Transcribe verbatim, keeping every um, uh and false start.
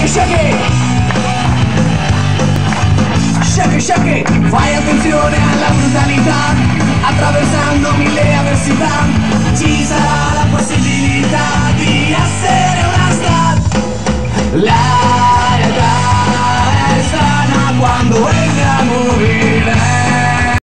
shake, shake, shake, shake. Fai attenzione alla brutalità, attraversando mille avversità.